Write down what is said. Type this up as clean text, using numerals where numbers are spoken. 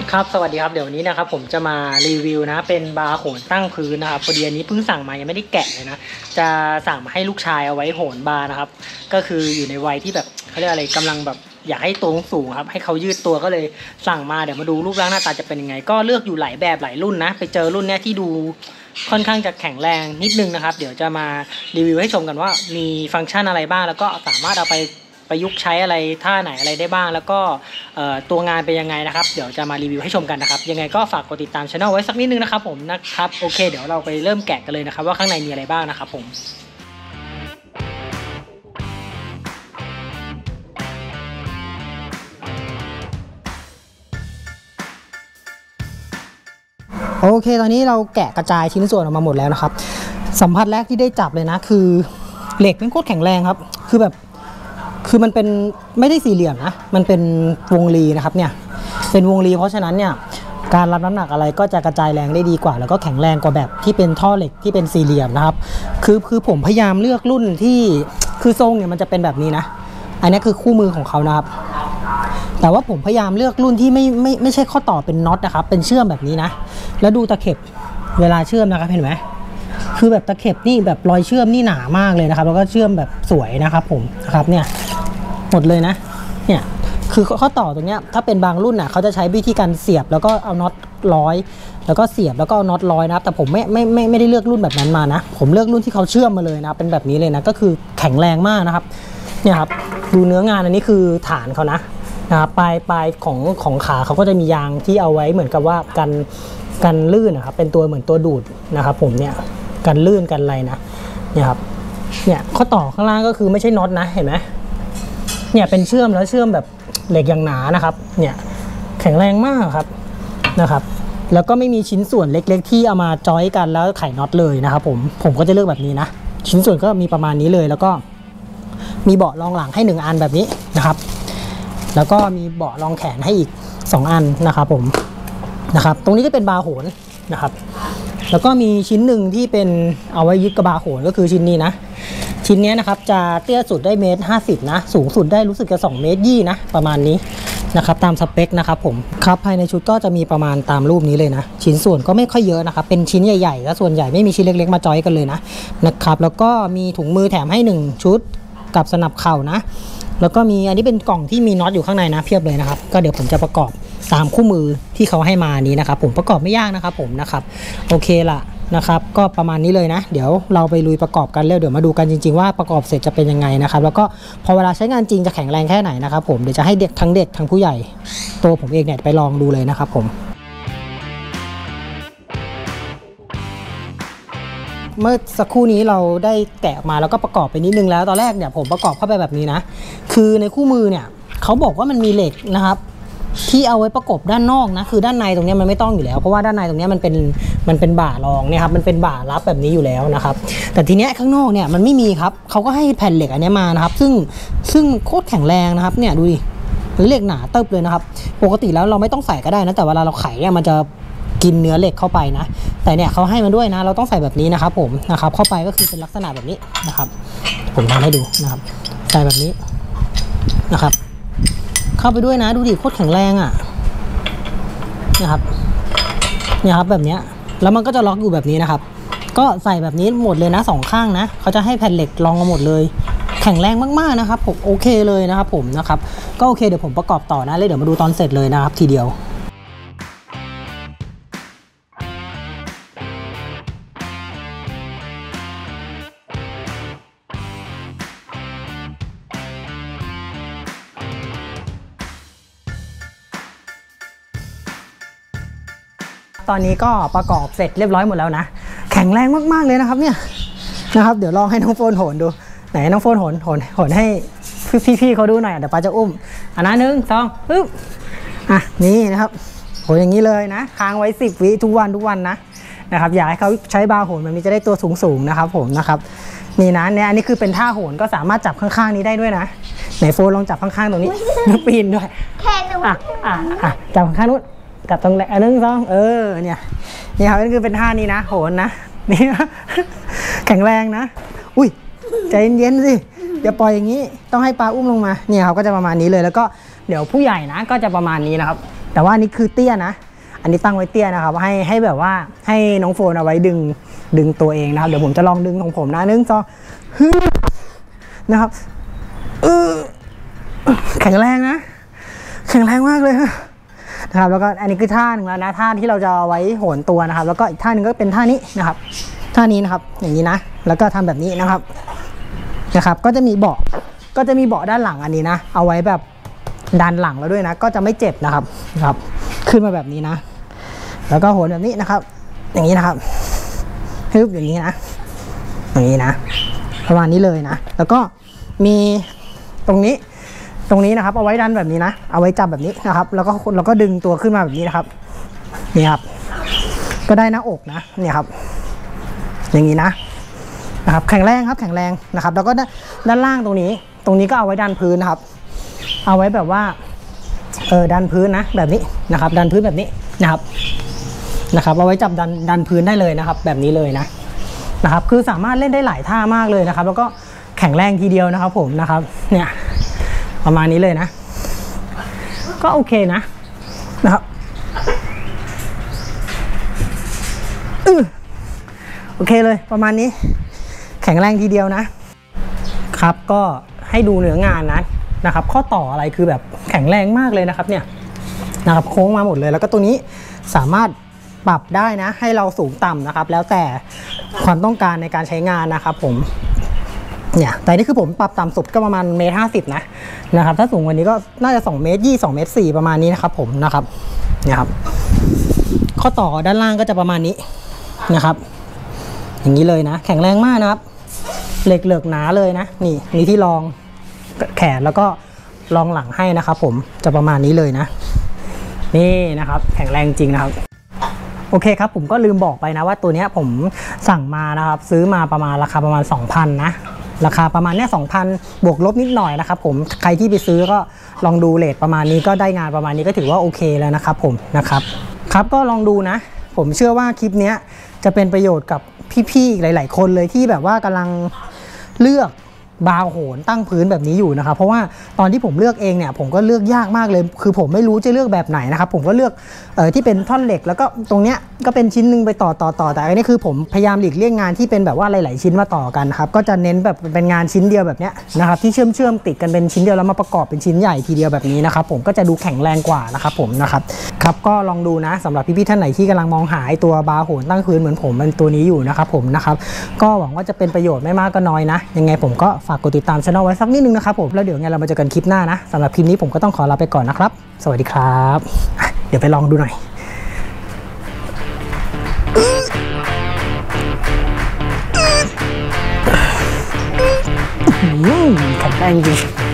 ครับสวัสดีครับเดี๋ยววันนี้นะครับผมจะมารีวิวนะเป็นบาร์โหนตั้งพื้นนะครับพอดีอันนี้เพิ่งสั่งมายังไม่ได้แกะเลยนะจะสั่งมาให้ลูกชายเอาไว้โหนบาร์นะครับก็คืออยู่ในวัยที่แบบเขาเรียกอะไรกำลังแบบอยากให้ตัวสูงครับให้เขายืดตัวก็เลยสั่งมาเดี๋ยวมาดูรูปร่างหน้าตาจะเป็นยังไงก็เลือกอยู่หลายแบบหลายรุ่นนะไปเจอรุ่นเนี้ยที่ดูค่อนข้างจะแข็งแรงนิดนึงนะครับเดี๋ยวจะมารีวิวให้ชมกันว่ามีฟังก์ชันอะไรบ้างแล้วก็สามารถเอาไปประยุกต์ใช้อะไรท่าไหนอะไรได้บ้างแล้วก็ตัวงานเป็นยังไงนะครับเดี๋ยวจะมารีวิวให้ชมกันนะครับยังไงก็ฝากกดติดตามช่องไว้สักนิดนึงนะครับผมนะครับโอเคเดี๋ยวเราไปเริ่มแกะกันเลยนะครับว่าข้างในมีอะไรบ้างนะครับผมโอเคตอนนี้เราแกะกระจายชิ้นส่วนออกมาหมดแล้วนะครับสัมผัสแรกที่ได้จับเลยนะคือเหล็กเป็นโคตรแข็งแรงครับคือมันเป็นไม่ได้สี่เหลี่ยมนะมันเป็นวงรีนะครับเนี่ยเป็นวงรีเพราะฉะนั้นเนี่ยการรับน้ำหนักอะไรก็จะกระจายแรงได้ดีกว่าแล้วก็แข็งแรงกว่าแบบที่เป็นท่อเหล็กที่เป็นสี่เหลี่ยมนะครับคือผมพยายามเลือกรุ่นที่คือทรงเนี่ยมันจะเป็นแบบนี้นะอันนี้คือคู่มือของเขานะครับแต่ว่าผมพยายามเลือกรุ่นที่ไม่ใช่ข้อต่อเป็นน็อตนะครับเป็นเชื่อมแบบนี้นะแล้วดูตะเข็บเวลาเชื่อมนะครับเห็นไหมคือแบบตะเข็บนี่แบบรอยเชื่อมนี่หนามากเลยนะครับแล้วก็เชื่อมแบบสวยนะครับผมนะครับเนี่ยหมดเลยนะเนี่ยคือข้อต่อตรงเนี้ยถ้าเป็นบางรุ่นน่ะเขาจะใช้วิธีการเสียบแล้วก็เอาน็อตร้อยแล้วก็เสียบแล้วก็เอาน็อตร้อยนะครับแต่ผมไม่ได้เลือกรุ่นแบบนั้นมานะผมเลือกรุ่นที่เขาเชื่อมมาเลยนะเป็นแบบนี้เลยนะก็คือแข็งแรงมากนะครับเนี่ยครับดูเนื้องานอันนี้คือฐานเขานะครับปลายของขาเขาก็จะมียางที่เอาไว้เหมือนกับว่ากันลื่นนะครับเป็นตัวเหมือนตัวดูดนะครับผมเนี่ยกันลื่นกันอะไรนะเนี่ยครับเนี่ยข้อต่อข้างล่างก็คือไม่ใช่น็อตนะเห็นไหมเนี่ยเป็นเชื่อมแล้วเชื่อมแบบเหล็กอย่างหนานะครับเนี่ยแข็งแรงมากครับนะครับแล้วก็ไม่มีชิ้นส่วนเล็กๆที่เอามาจอยกันแล้วไขน็อตเลยนะครับผมก็จะเลือกแบบนี้นะชิ้นส่วนก็มีประมาณนี้เลยแล้วก็มีเบาะรองหลังให้1อันแบบนี้นะครับแล้วก็มีเบาะรองแขนให้อีก2อันนะครับผมนะครับตรงนี้ก็เป็นบาร์โหนนะครับแล้วก็มีชิ้นหนึ่งที่เป็นเอาไว้ยึดกระบะโหนก็คือชิ้นนี้นะชิ้นนี้นะครับจะเตี้ยสุดได้1.50 นะสูงสุดได้รู้สึกจะ2.20 เมตรนะประมาณนี้นะครับตามสเปคนะครับผมครับภายในชุดก็จะมีประมาณตามรูปนี้เลยนะชิ้นส่วนก็ไม่ค่อยเยอะนะครับเป็นชิ้นใหญ่ๆและส่วนใหญ่ไม่มีชิ้นเล็กๆมาจอยกันเลยนะครับแล้วก็มีถุงมือแถมให้1ชุดกับสนับเข่านะแล้วก็มีอันนี้เป็นกล่องที่มีน็อตอยู่ข้างในนะเพียบเลยนะครับก็เดี๋ยวผมจะประกอบตามคู่มือที่เขาให้มานี้นะครับผมประกอบไม่ยากนะครับผมนะครับโอเคละนะครับก็ประมาณนี้เลยนะเดี๋ยวเราไปลุยประกอบกันแล้วเดี๋ยวมาดูกันจริงๆว่าประกอบเสร็จจะเป็นยังไงนะครับแล้วก็พอเวลาใช้งานจริงจะแข็งแรงแค่ไหนนะครับผมเดี๋ยวจะให้เด็กทั้งผู้ใหญ่ตัวผมเองเนี่ยไปลองดูเลยนะครับผมเมื่อสักครู่นี้เราได้แกะมาแล้วก็ประกอบไปนิดนึงแล้วตอนแรกเนี่ยผมประกอบเข้าไปแบบนี้นะคือในคู่มือเนี่ยเขาบอกว่ามันมีเหล็กนะครับที่เอาไว้ประกบด้านนอกนะคือด้านในตรงนี้มันไม่ต้องอยู่แล้วเพราะว่าด้านในตรงนี้มันเป็นบ่ารองเนี่ยครับมันเป็นบ่ารับแบบนี้อยู่แล้วนะครับแต่ทีเนี้ยข้างนอกเนี่ยมันไม่มีครับเขาก็ให้แผ่นเหล็กอันนี้มานะครับซึ่งโคตรแข็งแรงนะครับเนี่ยดูดิเหล็กหนาเติบเลยนะครับปกติแล้วเราไม่ต้องใส่ก็ได้นะแต่เวลาเราไขเนี่ยมันจะกินเนื้อเหล็กเข้าไปนะแต่เนี่ยเขาให้มาด้วยนะเราต้องใส่แบบนี้นะครับผมนะครับเข้าไปก็คือเป็นลักษณะแบบนี้นะครับผมทำให้ดูนะครับใส่แบบนี้นะครับเข้าไปด้วยนะดูดิโคตรแข็งแรงอ่ะนะครับเนี่ยครับแบบนี้แล้วมันก็จะล็อกอยู่แบบนี้นะครับก็ใส่แบบนี้หมดเลยนะ2ข้างนะเขาจะให้แผ่นเหล็กรองมาหมดเลยแข็งแรงมากๆนะครับผมโอเคเลยนะครับผมนะครับก็โอเคเดี๋ยวผมประกอบต่อนะเลยเดี๋ยวมาดูตอนเสร็จเลยนะครับทีเดียวตอนนี้ก็ประกอบเสร็จเรียบร้อยหมดแล้วนะแข็งแรงมากๆเลยนะครับเนี่ยนะครับเดี๋ยวลองให้น้องโฟนโหนดูไหนน้องโฟนโหนให้พี่เขาดูหน่อยเดี๋ยวป้าจะอุ้มอันนั้น1 2ปึ๊บนี่นะครับโหอย่างนี้เลยนะค้างไว้10 วิทุกวันนะครับอยากให้เขาใช้บาร์โหนแบบนี้จะได้ตัวสูงนะครับผมนะครับนี่นะเนี่ยอันนี้คือเป็นท่าโหนก็สามารถจับข้างๆนี้ได้ด้วยนะไหนโฟนลองจับข้างๆตรงนี้ปีนด้วยแค่นู้นจับข้างนู้นกับตรง1 2เนี่ยครับนี่คือเป็นท่านี้นะโหนนะนี่แข็งแรงนะอุ้ยใจเย็นๆสิอย่าปล่อยอย่างนี้ต้องให้ปลาอุ้มลงมาเนี่ยเขาก็จะประมาณนี้เลยแล้วก็เดี๋ยวผู้ใหญ่นะก็จะประมาณนี้นะครับแต่ว่าอันนี้คือเตี้ยนะอันนี้ตั้งไว้เตี้ยนะครับให้แบบว่าให้น้องโฟนเอาไว้ดึงตัวเองนะครับเดี๋ยวผมจะลองดึงของผมนะนะครับแข็งแรงนะแข็งแรงมากเลยนะครับแล้วก็อันนี้คือท่าหนึ่งแล้วนะท่าที่เราจะเอาไว้โหนตัวนะครับแล้วก็อีกท่าหนึ่งก็เป็นท่านี้นะครับท่านี้นะครับอย่างนี้นะแล้วก็ทำแบบนี้นะครับก็จะมีเบาะด้านหลังอันนี้นะเอาไว้แบบดันหลังแล้วด้วยนะก็จะไม่เจ็บนะครับขึ้นมาแบบนี้นะแล้วก็โหนแบบนี้นะครับอย่างนี้นะครับฮึบอย่างนี้นะประมาณนี้เลยนะแล้วก็มีตรงนี้นะครับเอาไว้ดันแบบนี้นะเอาไว้จับแบบนี้นะครับแล้วก็ดึงตัวขึ้นมาแบบนี้นะครับนี่ครับก็ได้หน้าอกนะเนี่ยครับอย่างนี้นะครับแข็งแรงนะครับแล้วก็ด้านล่างตรงนี้ก็เอาไว้ดันพื้นนะครับเอาไว้แบบว่าดันพื้นนะแบบนี้นะครับดันพื้นแบบนี้นะครับเอาไว้จับดันพื้นได้เลยนะครับแบบนี้เลยนะครับคือสามารถเล่นได้หลายท่ามากเลยนะครับแล้วก็แข็งแรงทีเดียวนะครับผมนะครับเนี่ยประมาณนี้เลยนะก็โอเคนะครับโอเคเลยประมาณนี้แข็งแรงทีเดียวนะครับก็ให้ดูเนื้องานนะครับข้อต่ออะไรคือแบบแข็งแรงมากเลยนะครับเนี่ยนะครับโค้งมาหมดเลยแล้วก็ตัวนี้สามารถปรับได้นะให้เราสูงต่ำนะครับแล้วแต่ความต้องการในการใช้งานนะครับผมเนี่ยแต่นี่คือผมปรับต่ำสุดก็ประมาณ1.50 เมตรนะครับถ้าสูงกว่านี้ก็น่าจะ2.20 เมตร2.4 เมตรประมาณนี้นะครับผมนะครับเนี่ยครับข้อต่อด้านล่างก็จะประมาณนี้นะครับอย่างนี้เลยนะแข็งแรงมากนะครับเหล็กเหลือกหนาเลยนะนี่มีที่รองแขนแล้วก็รองหลังให้นะครับผมจะประมาณนี้เลยนะนี่นะครับแข็งแรงจริงนะครับโอเคครับผมก็ลืมบอกไปนะว่าตัวนี้ผมสั่งมานะครับซื้อมาประมาณราคาประมาณ 2,000 นะราคาประมาณเนี้ย 2,000 บวกลบนิดหน่อยนะครับผมใครที่ไปซื้อก็ลองดูเรทประมาณนี้ก็ได้งานประมาณนี้ก็ถือว่าโอเคแล้วนะครับผมนะครับก็ลองดูนะผมเชื่อว่าคลิปนี้จะเป็นประโยชน์กับพี่ๆหลายๆคนเลยที่แบบว่ากำลังเลือกบาร์โหนตั้งพื้นแบบนี้อยู่นะครับเพราะว่าตอนที่ผมเลือกเองเนี่ยผมก็เลือกยากมากเลยคือผมไม่รู้จะเลือกแบบไหนนะครับผมก็เลือกที่เป็นท่อนเหล็กแล้วก็ตรงเนี้ยก็เป็นชิ้นนึงไปต่อแต่อันนี้คือผมพยายามหลีกเลี่ยงงานที่เป็นแบบว่าหลายๆชิ้นมาต่อกันครับก็จะเน้นแบบเป็นงานชิ้นเดียวแบบเนี้ยนะครับที่เชื่อมติดกันเป็นชิ้นเดียวแล้วมาประกอบเป็นชิ้นใหญ่ทีเดียวแบบนี้นะครับผมก็จะดูแข็งแรงกว่านะครับผมนะครับก็ลองดูนะสำหรับพี่ๆท่านไหนที่กำลังมองหาตัวบาร์โหนตั้งพื้นเหมือนผมเป็นตัวนี้อยู่นะครับผมนะครับก็หวังว่าจะเป็นประโยชน์ไม่มากก็น้อยนะยังไงผมก็ฝากกดติดตามช่องไว้สักนิดนึงนะครับผมแล้วเดี๋ยวไงเรามาเจอกันคลิปหน้านะสำหรับคลิปนี้ผมก็ต้องขอลาไปก่อนนะครับสวัสดีครับเดี๋ยวไปลองดูหน่อยแข็งแรงจริง